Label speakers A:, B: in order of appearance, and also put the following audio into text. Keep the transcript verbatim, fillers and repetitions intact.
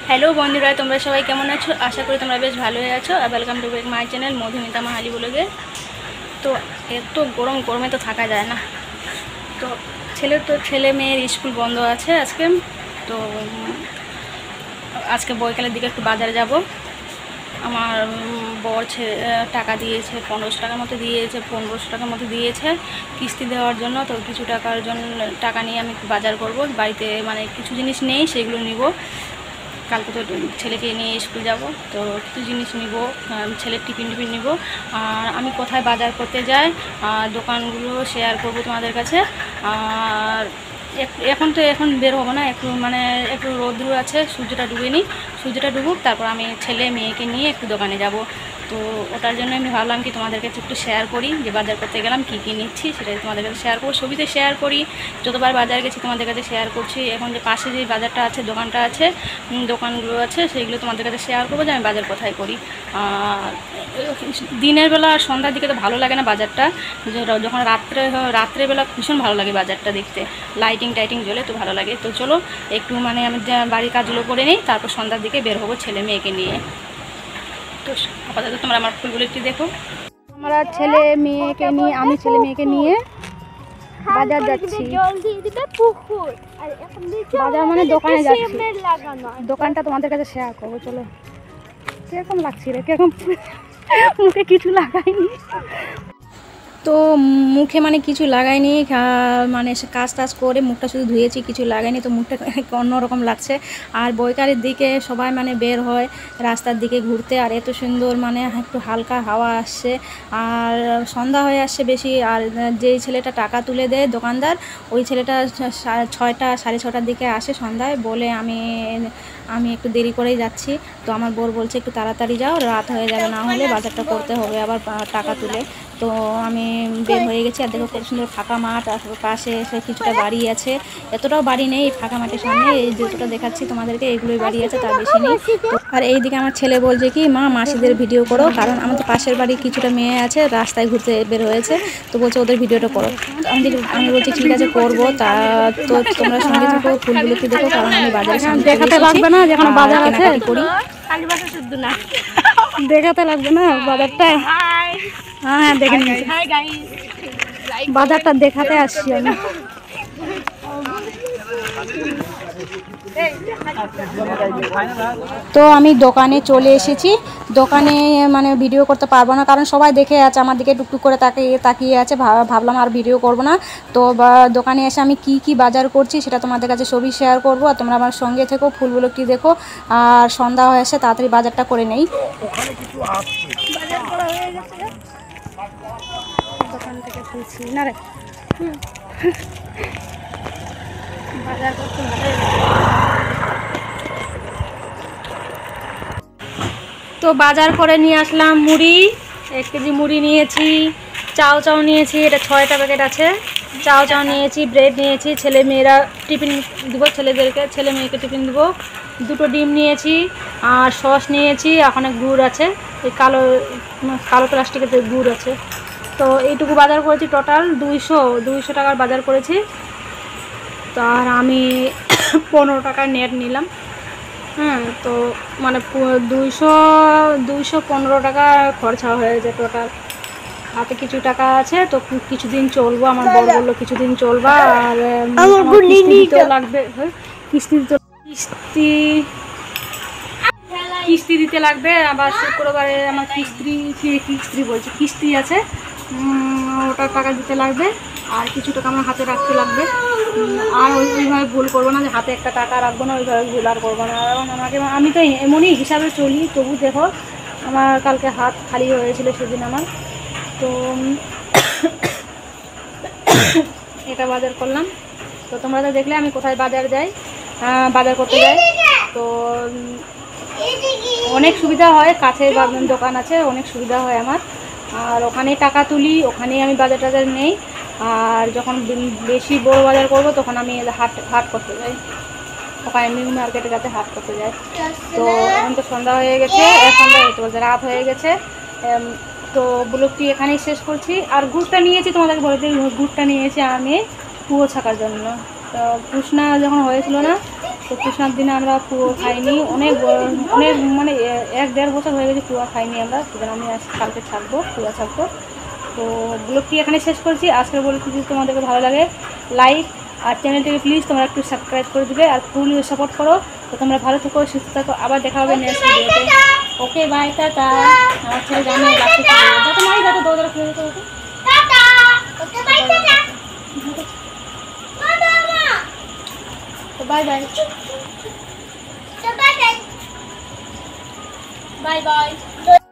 A: Hello বন্ধুরা, তোমরা সবাই কেমন আছো? আশা করি তোমরা বেশ ভালোই আছো। আর welcome to my channel Madhumita Mahali ব্লগে। তো এত গরম, গরমে তো থাকা যায় না। তো ছেলে তো ছেলে মেয়ের স্কুল বন্ধ আছে আজকে। তো আজকে বৈকালের দিকে একটু বাজারে যাব। আমার বর টাকা দিয়েছে, পনেরোশো টাকার মতো দিয়েছে পনেরোশো টাকার মতো দিয়েছে কিস্তি দেওয়ার জন্য। তো কিছু টাকার জন্য টাকা নিয়ে আমি বাজার করব। বাড়িতে মানে কিছু জিনিস নেই, সেগুলো নিব। কালকে তো ছেলেকে নিয়ে স্কুল যাব, তো কিছু জিনিস নিব, ছেলের টিফিন টিফিন নিব। আর আমি কোথায় বাজার করতে যাই দোকানগুলো শেয়ার করব তোমাদের কাছে। আর এখন তো এখন বের হবো না, একটু মানে একটু রোদ্রু আছে, সূর্যটা ডুবেনি, সূর্যটা ডুবুক, তারপর আমি ছেলে মেয়েকে নিয়ে একটু দোকানে যাব। তো ওটার জন্য আমি ভাবলাম কি তোমাদের কাছে একটু শেয়ার করি যে বাজার করতে গেলাম কী কী নিচ্ছি, সেটাই তোমাদের কাছে শেয়ার করবো। ছবিতে শেয়ার করি, যতবার বাজার গেছি তোমাদের কাছে শেয়ার করছি। এখন যে পাশে যে বাজারটা আছে, দোকানটা আছে, দোকানগুলো আছে, সেইগুলো তোমাদের কাছে শেয়ার করবো যে আমি বাজার কোথায় করি। আর দিনের বেলা আর সন্ধ্যার দিকে তো ভালো লাগে না বাজারটা, যখন রাত্রে রাত্রেবেলা ভীষণ ভালো লাগে বাজারটা দেখতে, লাইটিং টাইটিং জ্বলে তো ভালো লাগে। তো চলো একটু মানে আমি বাড়ির কাজগুলো করে নিই, তারপর সন্ধ্যার দিকে বের হবো ছেলে মেয়েকে নিয়ে। তো আপাতত তোমরা আমার ফুলগুলো একটু দেখো। আমরা ছেলে মেয়েকে নিয়ে আমি ছেলে মেয়েকে নিয়ে বাজার যাচ্ছি। বাজার মানে দোকানে যাচ্ছি, দোকানটা তোমাদের কাছে শেয়ার করবো। চলো, কিরকম লাগছে রে, কিরকম মুখে কিছু লাগাইনি, তো মুখে মানে কিছু লাগাইনি, মানে কাজ টাজ করে মুখটা শুধু ধুয়েছি, কিছু লাগাইনি, তো মুখটা অন্যরকম লাগছে। আর বৈকালের দিকে সবাই মানে বের হয় রাস্তার দিকে ঘুরতে, আর এত সুন্দর মানে একটু হালকা হাওয়া আসছে, আর সন্ধ্যা হয়ে আসছে বেশি। আর যেই ছেলেটা টাকা তুলে দেয় দোকানদার, ওই ছেলেটা ছয়টা সাড়ে ছটার দিকে আসে সন্ধ্যায়, বলে আমি আমি একটু দেরি করেই যাচ্ছি। তো আমার বর বলছে একটু তাড়াতাড়ি যাও, রাত হয়ে যাবে, না হলে বাজারটা করতে হবে আবার টাকা তুলে। তো আমি বের হয়ে গেছি। আর দেখো কত সুন্দর ফাঁকা মাঠ, আর পাশে এসে কিছুটা বাড়ি আছে, এতটাও বাড়ি নেই ফাঁকা মাঠের সামনে, এই যেটা দেখাচ্ছি তোমাদেরকে এইগুলোই বাড়ি আছে, তার বেশি নেই। আর এইদিকে আমার ছেলে বলছে কি মা মাসিদের ভিডিও করো, কারণ আমাদের পাশের বাড়ি কিছুটা মেয়ে আছে রাস্তায় ঘুরতে বের হয়েছে, তো বলছে ওদের ভিডিওটা করো। আমি আমি বলছি ঠিক আছে করবো। তা তো তোমরা সঙ্গে থাকো, ফুলগুলো কি দেখো, কারণ আমি বাজারে সামনে দেখাতে লাগবে না, যেখানে বাজার আছে করি দেখাতে লাগবে না বাজারটা। হ্যাঁ হ্যাঁ দেখে নিয়েছি, বাজারটা দেখাতে আসছি আমি। তো আমি দোকানে চলে এসেছি। দোকানে মানে ভিডিও করতে পারবো না, কারণ সবাই দেখে আছে আমার দিকে, টুকটুক করে তাকিয়ে তাকিয়ে আছে, ভাবলাম আর ভিডিও করব না। তো দোকানে এসে আমি কি কি বাজার করছি সেটা তোমাদের কাছে ছবি শেয়ার করব, আর তোমরা আমার সঙ্গে থেকো, ফুলগুলো একটু দেখো। আর সন্ধ্যা হয়ে এসে তাড়াতাড়ি বাজারটা করে নেই। বাজার করা হয়ে গেছে, দোকান থেকে তুলছি না রে, বাজার করতে ভালোই তো বাজার করে নিয়ে আসলাম মুড়ি, এক কেজি মুড়ি নিয়েছি, চাউ চাউ নিয়েছি, এটা ছয়টা প্যাকেট আছে, চাউ চাউ নিয়েছি, ব্রেড নিয়েছি, ছেলে মেয়েরা টিফিন দেবো, ছেলেদেরকে ছেলে মেয়েকে টিফিন দেবো, দুটো ডিম নিয়েছি, আর সস নিয়েছি, ওখানে গুড় আছে, এই কালো কালো প্লাস্টিকের গুড় আছে। তো এইটুকু বাজার করেছি, টোটাল দুইশো দুইশো টাকার বাজার করেছি। তো আর আমি পনেরো টাকার নেট নিলাম। হ্যাঁ, তো মানে দুইশো দুইশো পনেরো টাকা খরচা হয়েছে টোটাল। হাতে কিছু টাকা আছে, তো কিছুদিন চলবো, আমার বর বললো কিছুদিন চলবা। আর কিস্তি দিতেও লাগবে, কিস্তি দিতে কিস্তি কিস্তি দিতে লাগবে। আবার শুক্রবারে আমার কিস্তি কিস্তি বলছে কিস্তি আছে, ওটার টাকা দিতে লাগবে, আর কিছু টাকা আমার হাতে রাখতে লাগবে। আর ওইভাবে ভুল করবো না যে হাতে একটা টাকা রাখবো না, ওইভাবে ভুল আর করবো না। এবং আমাকে আমি তো এমনই হিসাবে চলি, তবু দেখো আমার কালকে হাত খালি হয়েছিল সেদিন আমার। তো এটা বাজার করলাম। তো তোমরা তো দেখলে আমি কোথায় বাজার যাই, বাজার করতে যাই। তো অনেক সুবিধা হয়, কাছে দোকান আছে, অনেক সুবিধা হয় আমার। আর ওখানেই টাকা তুলি, ওখানেই আমি বাজার টাজার নেই। আর যখন বেশি বড় বাজার করব তখন আমি হাট হাট করতে যাই, ওখানে নিউ মার্কেটে যাতে হাট করতে যাই। তো এখন তো সন্ধ্যা হয়ে গেছে, সন্ধ্যা হতে বলছে রাত হয়ে গেছে। তো ব্লগটি এখানেই শেষ করছি। আর গুড়টা নিয়েছি, তোমাদেরকে বলে দিই, গুড়টা নিয়েছি আমি কুয়ো ছাকার জন্য। তো পুষনা যখন হয়েছিল না, তো কৃষ্ণার দিনে আমরা পুয়ো খাইনি, অনেক অনেক মানে এক দেড় বছর হয়ে গেছে পুয়ো খাইনি আমরা, সেখানে আমি আজ কালকে ছাকবো, পুয়ো ছাকবো। তো ব্লগটি এখানে শেষ করছি। আজকের বলছি যদি তোমাদেরকে ভালো লাগে লাইক আর চ্যানেলটিকে প্লিজ তোমরা একটু সাবস্ক্রাইব করে দিবে আর ফুল সাপোর্ট করো। তো তোমরা ভালো থেকো, সুস্থ থাকো, আবার দেখা হবে নেক্সট ভিডিওতে। Okay bye, tata. আমার ছেলে জানে লাগতে থাকবে, যাতে মাই যাতে দৌড়ে খুলে দিতে হবে। তো বাই বাই, বাই বাই।